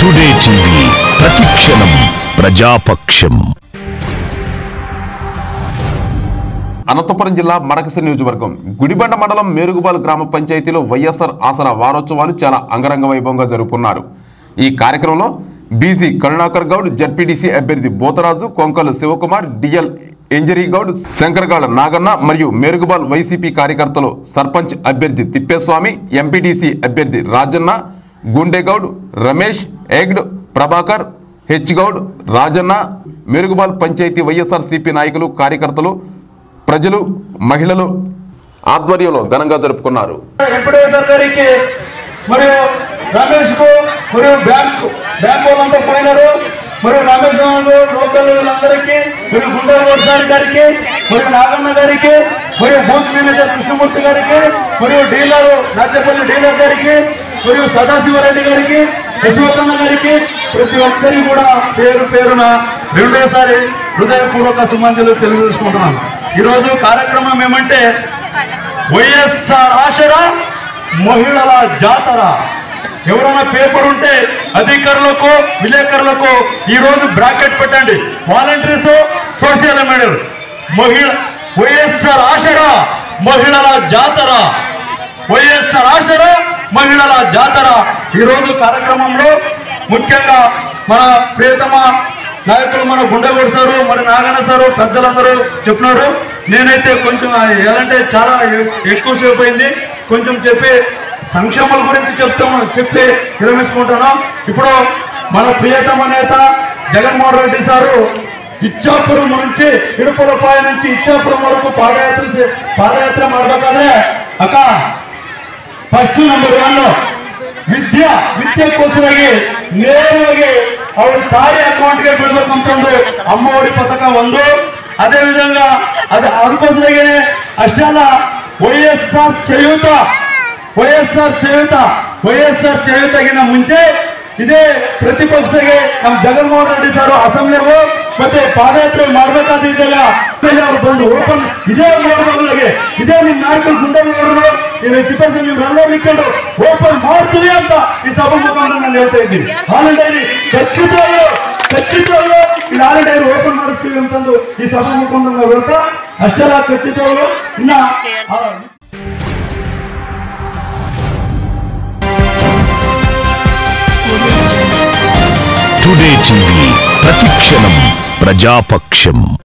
Today TV ప్రతిక్షణం ప్రజాపక్షం. అనంతపురం జిల్లా మడకశ నియోజకవర్గం గుడిబండ మండలం మేరుగుబాల్ గ్రామ పంచాయతీలో వైఎస్ఆర్ ఆసరా వారోత్సవాలు చాలా అంగరంగ వైభవంగా జరుపుకున్నారు. ఈ కార్యక్రమంలో బీసీ కరుణాకర్ గౌడ్, జడ్పీటీసీ అభ్యర్థి బోతరాజు, కొంకలు శివకుమార్, డిఎల్ ఎంజరీ గౌడ్, శంకరగాళ్ల నాగన్న మరియు మేరుగుబాల్ వైసీపీ కార్యకర్తలు, సర్పంచ్ అభ్యర్థి తిప్పేస్వామి, ఎంపీటీసీ అభ్యర్థి రాజన్న, గుండెగౌడ్, రమేష్, ఎగ్డ్, ప్రభాకర్, హెచ్ గౌడ్, రాజన్న, మేరుగుబాల్ పంచాయతీ వైఎస్ఆర్సీపీ నాయకులు, కార్యకర్తలు, ప్రజలు, మహిళలు ఆధ్వర్యంలో ఘనంగా జరుపుకున్నారు. మరియు రమేష్ లోకల్ అందరికీ, మరియు గుంటూరు గారికి, మరియు నాగన్న గారికి, మరియు బూత్ మేనేజర్ కృష్ణమూర్తి గారికి, మరియు డీలర్ నాచపల్లి డీలర్ గారికి, మరియు సదాశివరెడ్డి గారికి, యశ్వతన్న గారికి, ప్రతి ఒక్కరికి కూడా పేరు పేరున రెండోసారి హృదయపూర్వక సుమంజలు తెలియజేసుకుంటున్నాను. ఈరోజు కార్యక్రమం ఏమంటే వైఎస్ఆర్ ఆసరా మహిళల జాతర. ఎవరైనా పేపర్ ఉంటే అధికారులకు, విలేకరులకు ఈరోజు బ్రాకెట్ పెట్టండి. Volunteers, social media, YSR Aasara మహిళల జాతర, వైఎస్ఆర్ ఆసరా మహిళల జాతర. ఈరోజు కార్యక్రమంలో ముఖ్యంగా మన ప్రియతమ నాయకులు మన గుండెగౌడ్ సారు, మరి నాగన్న సారు, పెద్దలందరూ చెప్పినారు. నేనైతే కొంచెం ఎలాంటే చాలా ఎక్కువసేపు అయింది, కొంచెం చెప్పి సంక్షేమాల గురించి చెప్పి విరమించుకుంటున్నాం. ఇప్పుడు మన ప్రియతమ నేత జగన్మోహన్ రెడ్డి సారు ఇచ్చాపురం నుంచి, ఇడుపులపాయ నుంచి ఇచ్చాపురం వరకు పాదయాత్ర ಮಾಡಬೇಕಾದ್ರೆ ಅಕ್ಕ ಫಸ್ಟ್ ನಂಬರ್ 1 ವಿದ್ಯೆಗೋಸ್ಕರಾಗಿ ನೇರವಾಗಿ ಅವ್ರ ತಾಯಿ ಅಕೌಂಟ್ಗೆ ಬಿಡಬೇಕಂತಂದು ಅಮ್ಮ ಒಡಿ ಪಥಕ ಒಂದು. ಅದೇ ವಿಧಂగా ಅದಕ್ಕೋಸ್ಕರಾಗಿ ಅಷ್ಟೆಲ್ಲ వైఎస్ఆర్ చేయూతಗಿನ ಮುಂಚೆ ಇದೇ ಪ್ರತಿಪಕ್ಷಕ್ಕೆ ನಮ್ಮ ಜಗನ್ಮೋಹನ್ ರೆಡ್ಡಿ ಸರ್ ಅಸೆಂಬ್ಲಿಗೂ ಮತ್ತೆ ಪಾದಯಾತ್ರೆ ಮಾಡಬೇಕಾದಿದ್ದಲ್ಲ ಅವರು ಬಂದು ಓಪನ್ ಇದೇ ಮಾಡೋದ್ರಿಗೆ ಇದೇ ನಿಮ್ಮ ನಾಯಕರು ಗುಂಡೇಗೌಡರು ತಿಪ್ಪೇಸ್ವಾಮಿ ನೀವೆಲ್ಲರೂ ನಿಂತ್ಕೊಂಡು ಓಪನ್ ಮಾಡ್ತೀವಿ ಅಂತ ಈ ಸಭಾ ಮುಖಾಂತರ ನಾನು ಹೇಳ್ತಾ ಇದ್ದೀನಿ. ಹಾಲಿಡೈರಿ ಖಚಿತವಾಗ್ಲೂ ಇಲ್ಲಿ ಹಾಲಿಡೈರಿ ಓಪನ್ ಮಾಡಿಸ್ತೀವಿ ಅಂತಂದು ಈ ಸಭಾ ಮುಖಾಂತರ ನಾವು ಹೇಳ್ತಾ ಅಷ್ಟೆಲ್ಲ ಖಚಿತವಾಗ್ಲೂ ಇನ್ನ టుడే టీవీ ప్రతిక్షణం ప్రజాపక్షం.